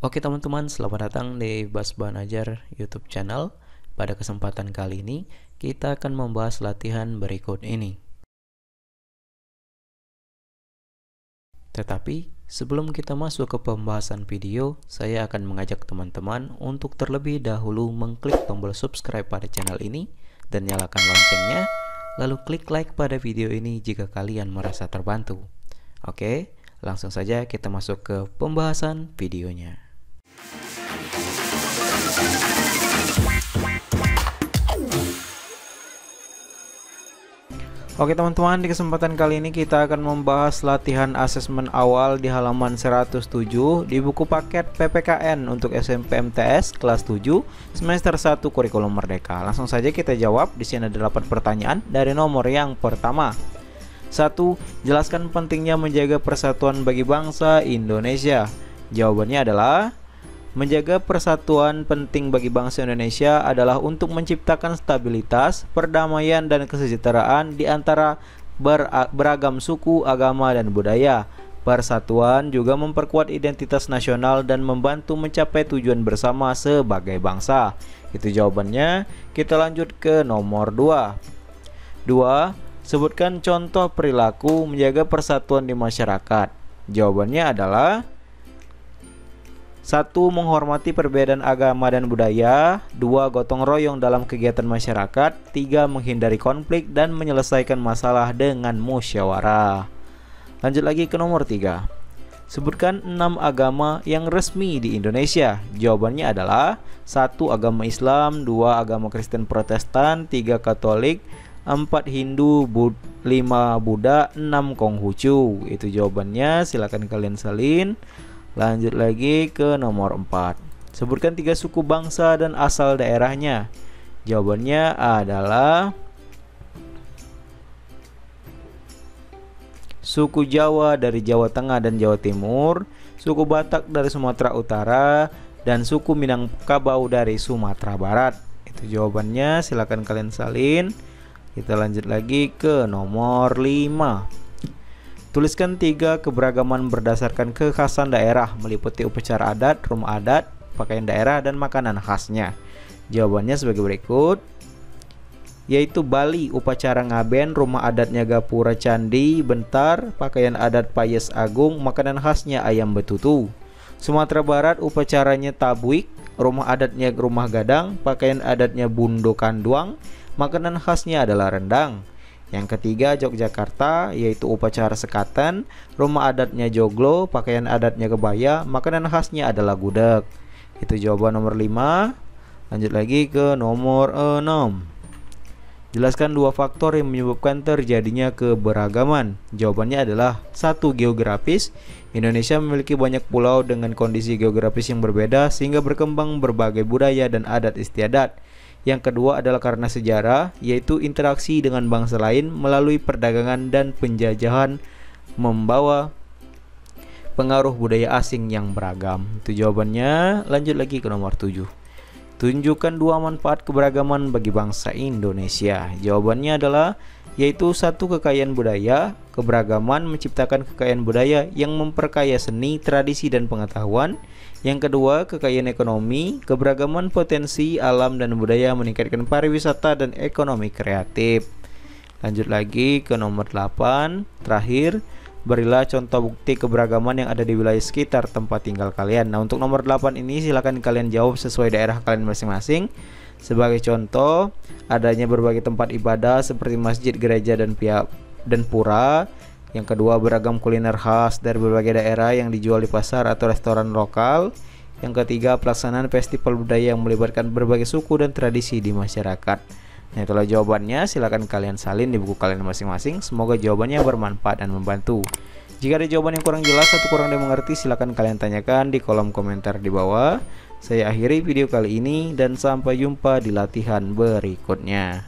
Oke teman-teman, selamat datang di Basban Ajar YouTube channel. Pada kesempatan kali ini, kita akan membahas latihan berikut ini. Tetapi, sebelum kita masuk ke pembahasan video, saya akan mengajak teman-teman untuk terlebih dahulu mengklik tombol subscribe pada channel ini dan nyalakan loncengnya, lalu klik like pada video ini jika kalian merasa terbantu. Oke, langsung saja kita masuk ke pembahasan videonya. Oke teman-teman, di kesempatan kali ini kita akan membahas latihan asesmen awal di halaman 107 di buku paket PPKN untuk SMP MTS kelas 7 semester 1 kurikulum merdeka. Langsung saja kita jawab. Di sini ada 8 pertanyaan dari nomor yang pertama. 1. Jelaskan pentingnya menjaga persatuan bagi bangsa Indonesia. Jawabannya adalah menjaga persatuan penting bagi bangsa Indonesia adalah untuk menciptakan stabilitas, perdamaian, dan kesejahteraan di antara beragam suku, agama, dan budaya. Persatuan juga memperkuat identitas nasional dan membantu mencapai tujuan bersama sebagai bangsa. Itu jawabannya. Kita lanjut ke nomor 2. 2. Sebutkan contoh perilaku menjaga persatuan di masyarakat. Jawabannya adalah 1. Menghormati perbedaan agama dan budaya. 2. Gotong royong dalam kegiatan masyarakat. 3. Menghindari konflik dan menyelesaikan masalah dengan musyawarah. Lanjut lagi ke nomor 3. Sebutkan 6 agama yang resmi di Indonesia. Jawabannya adalah 1. Agama Islam. 2. Agama Kristen Protestan. 3. Katolik. 4. Hindu. 5. Buddha. 6. Konghucu. Itu jawabannya, silakan kalian salin. Lanjut lagi ke nomor 4. Sebutkan 3 suku bangsa dan asal daerahnya. Jawabannya adalah suku Jawa dari Jawa Tengah dan Jawa Timur, suku Batak dari Sumatera Utara, dan suku Minangkabau dari Sumatera Barat. Itu jawabannya, silakan kalian salin. Kita lanjut lagi ke nomor 5. Tuliskan 3 keberagaman berdasarkan kekhasan daerah meliputi upacara adat, rumah adat, pakaian daerah, dan makanan khasnya. Jawabannya sebagai berikut, yaitu Bali upacara ngaben, rumah adatnya gapura candi, bentar, pakaian adat payes agung, makanan khasnya ayam betutu. Sumatera Barat upacaranya tabuik, rumah adatnya rumah gadang, pakaian adatnya bundo kanduang, makanan khasnya adalah rendang. Yang ketiga Yogyakarta, yaitu upacara sekaten, rumah adatnya joglo, pakaian adatnya kebaya, makanan khasnya adalah gudeg. Itu jawaban nomor 5. Lanjut lagi ke nomor 6. Jelaskan 2 faktor yang menyebabkan terjadinya keberagaman. Jawabannya adalah 1. Geografis. Indonesia memiliki banyak pulau dengan kondisi geografis yang berbeda sehingga berkembang berbagai budaya dan adat istiadat. Yang kedua adalah karena sejarah, yaitu interaksi dengan bangsa lain melalui perdagangan dan penjajahan membawa pengaruh budaya asing yang beragam. Itu jawabannya. Lanjut lagi ke nomor 7. Tunjukkan 2 manfaat keberagaman bagi bangsa Indonesia. Jawabannya adalah yaitu 1. Kekayaan budaya. Keberagaman menciptakan kekayaan budaya yang memperkaya seni, tradisi, dan pengetahuan. Yang kedua, kekayaan ekonomi. Keberagaman potensi alam dan budaya meningkatkan pariwisata dan ekonomi kreatif. Lanjut lagi ke nomor 8. Terakhir, berilah contoh bukti keberagaman yang ada di wilayah sekitar tempat tinggal kalian. Nah, untuk nomor 8 ini silakan kalian jawab sesuai daerah kalian masing-masing. Sebagai contoh, adanya berbagai tempat ibadah seperti masjid, gereja, dan pura. Yang kedua, beragam kuliner khas dari berbagai daerah yang dijual di pasar atau restoran lokal. Yang ketiga, pelaksanaan festival budaya yang melibatkan berbagai suku dan tradisi di masyarakat. Nah, itulah jawabannya, silakan kalian salin di buku kalian masing-masing. Semoga jawabannya bermanfaat dan membantu. Jika ada jawaban yang kurang jelas atau kurang dimengerti, silakan kalian tanyakan di kolom komentar di bawah. Saya akhiri video kali ini dan sampai jumpa di latihan berikutnya.